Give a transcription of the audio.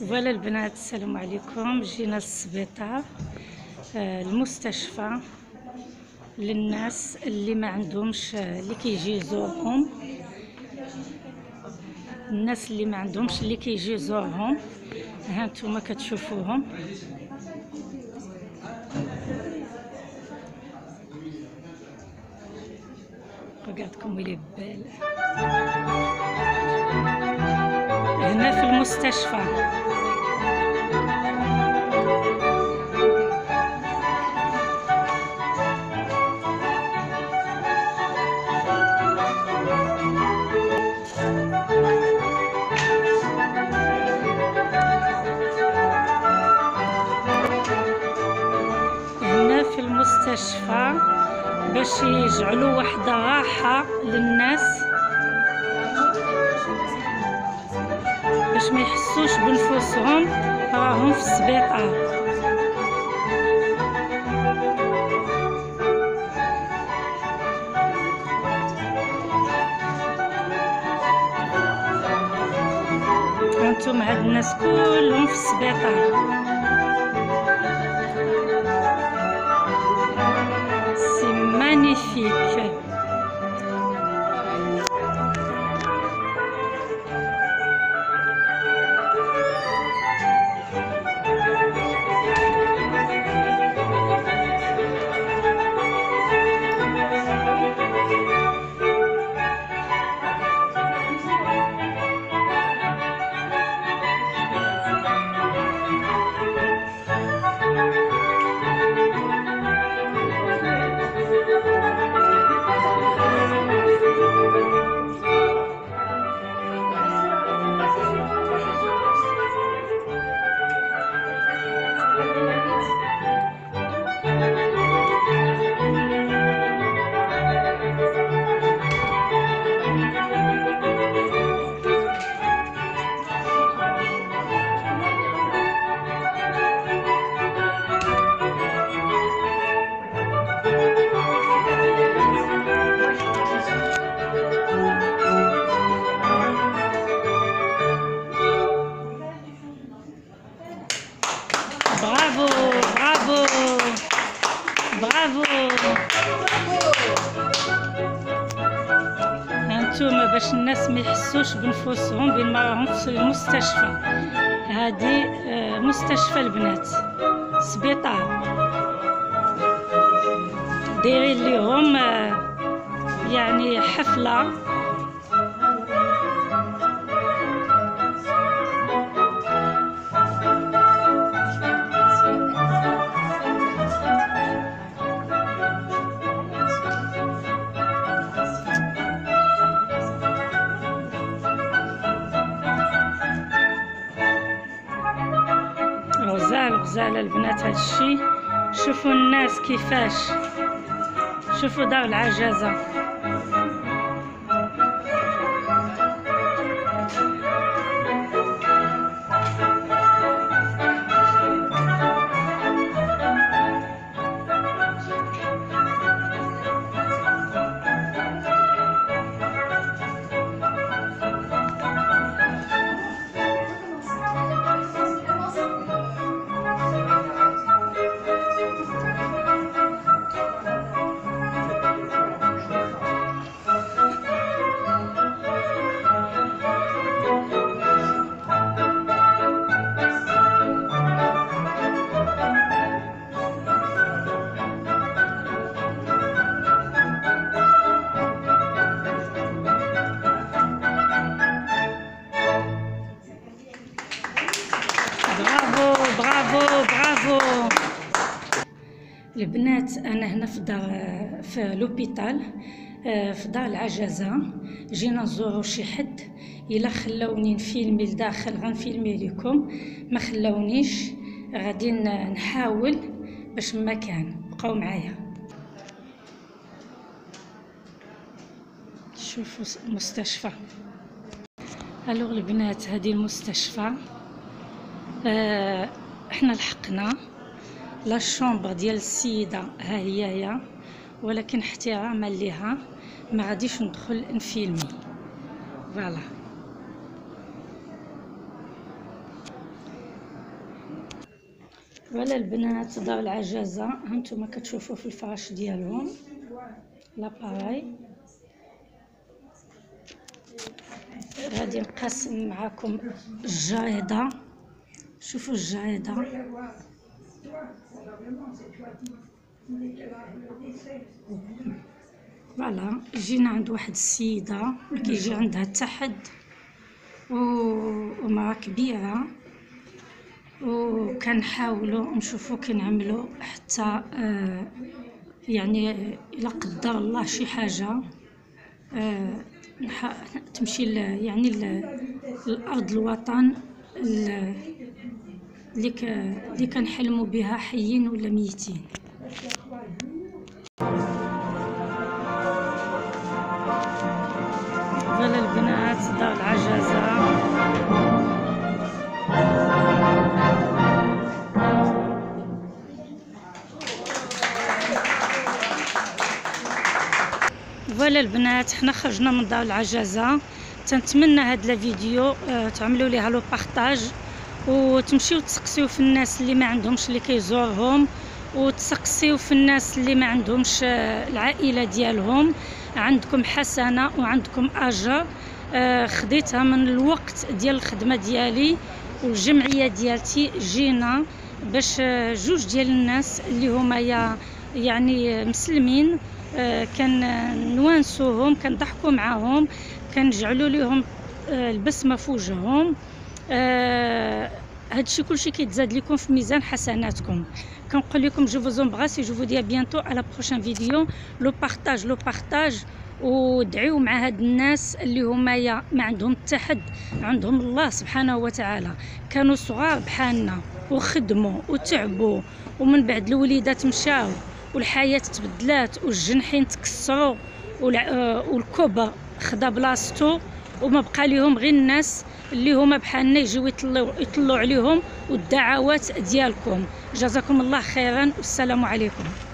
فوالا البنات، السلام عليكم. جينا للسبيطار، المستشفى للناس اللي ما عندهمش، اللي كيجي يزورهم، الناس اللي ما عندهمش اللي كيجي يزورهم. ها نتوما كتشوفوهم. رقعدكم ويلي بال هنا في المستشفى. هنا في المستشفى باش يجعلوا واحد راحة للناس، باش ما يحسوش بنفوسهم راهم في السبيطار. هانتوما هاد الناس كلهم في السبيطار. سي مانيفيك. برافو برافو برافو. هانتوما باش الناس ما يحسوش بنفوسهم بين ما راهم في المستشفى. هذه مستشفى البنات، سبيطار، دايرين ليهم يعني حفلة. غزالة البنات هادشي. شوفوا الناس كيفاش، شوفوا دار العجزة. برافو برافو. البنات انا هنا في لوبيتال، في دار العجزة. جينا نزورو شي حد. الا خلاوني نفيلمي لداخل غنفيلمي لكم، ما خلاونيش غادي نحاول باش ما كان. بقاو معايا. شوفوا المستشفى. الوغ البنات، هذه المستشفى. احنا لحقنا لا شومبر ديال السيده، ها هي، ولكن احتراما ليها ما غاديش ندخل نفيلمي. فوالا فوالا البنات دار العجزة هانتوما كتشوفوا في الفراش ديالهم لاباراي. غادي نقسم معكم الجريدة، شوفوا الجريدة. فوالا جينا عند واحد السيدة كيجي عندها التحد ومراه كبيرة، وكنحاولوا نشوفوا كنعملوا حتى يعني الا قدر الله شي حاجه تمشي يعني الارض الوطن اللي كنحلموا بها حيين ولا ميتين. فوالا البنات دار العجزة. فوالا البنات حنا خرجنا من دار العجزة. تنتمنى هاد الفيديو تعملوا ليها لو بارطاج، وتمشيو تسقسيو في الناس اللي ما عندهمش اللي كيزورهم، وتسقسيو في الناس اللي ما عندهمش العائله ديالهم. عندكم حسنه وعندكم اجر خديتها من الوقت ديال الخدمه ديالي والجمعيه ديالتي. جينا باش جوج ديال الناس اللي هما يعني مسلمين كنوانسوهم، كنضحكوا معاهم، كنجعلوا لهم البسمه في وجههم. هادشي كلشي كيتزاد لكم في ميزان حسناتكم. كنقول لكم جو فوز امبراس et je vous dis à bientôt à la prochaine vidéo. لو بارطاج ودعيو مع هاد الناس اللي هما ما عندهم التحد، عندهم الله سبحانه وتعالى، كانوا صغار بحالنا وخدموا وتعبوا، ومن بعد الوليدات مشاو والحياه تبدلات والجنحين تكسروا والكبر خدا بلاصتو، وما بقى ليهم غير الناس اللي هما بحالنا يجيو يطلعوا عليهم والدعوات ديالكم. جزاكم الله خيرا والسلام عليكم.